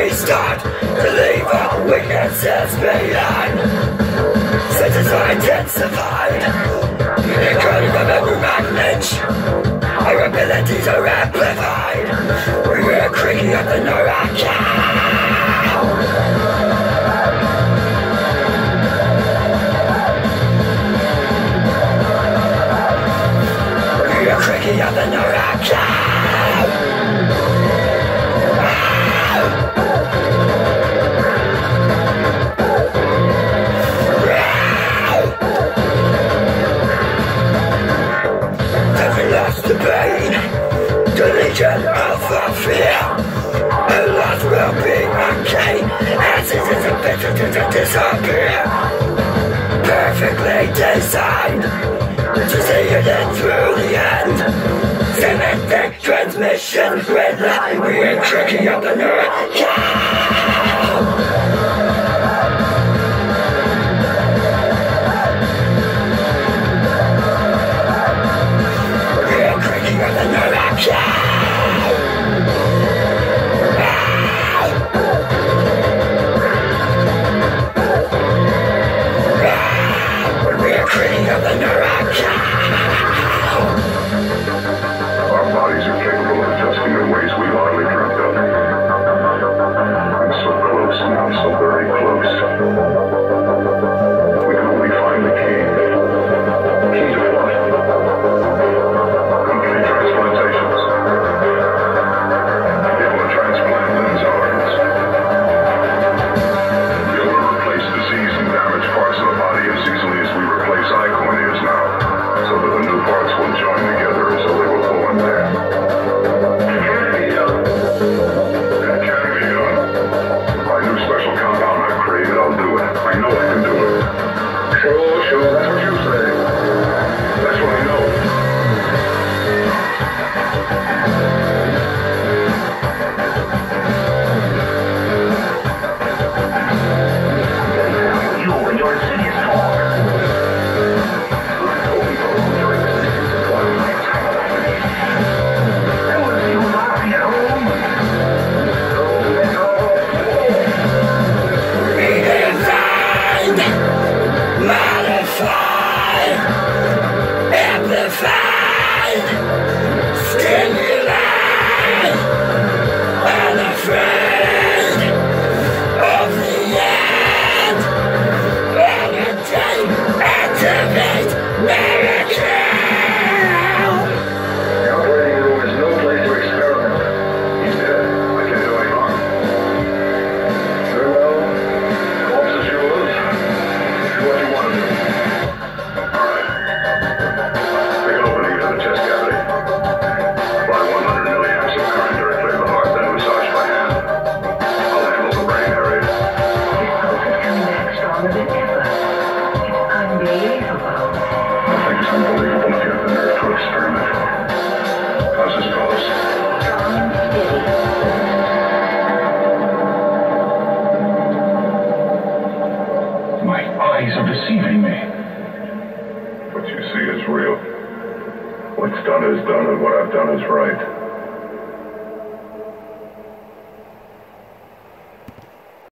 we start to leave our weaknesses behind. Senses are intensified, encoding the memory magnet. Our abilities are amplified. We are creaking up the Neurachem. We are creaking up the Neurachem. The pain, the legion of the fear. At last will be okay, as it is a bitter to disappear. Perfectly designed to see it in through the end. Semantic transmission red line. We're cracking up the Neurachem. We're creating up the Neurachem. Our bodies are capable of adjusting in ways we hardly dreamt of. I'm so close now, so very close. We can only find the key. Key to what? Complete transplantations. Be able to transplant limbs, organs. Be able to replace disease and damaged parts of the body as easily as we replace eye corneas now, so that the new parts will join together as though they were born there. It can be done. It can be done. My new special compound I've created, I'll do it. I know I can do it. Sure, that's what you say. That's what I know. You and your insidious talk. I told people during the 60s and 70s my time of elimination. That was you laughing at home. Redesigned, modified, amplified, stimulated, unafraid of the end. Validate, activate, Neurachem. The operating room is no place to experiment. He's dead. I can't do any harm. Very well. Corpse is yours. Do what you want to do. All right. Make an opening to the chest cavity. Apply 100 milliamps of current directly to the heart, then massage by hand. I'll handle the brain area. This pulse is coming back stronger than ever. It's unbelievable. I think it's unbelievable if you have the nerve to experiment. How's this pulse? Strong and steady. My eyes are deceiving me. What you see is real. What's done is done, and what I've done is right.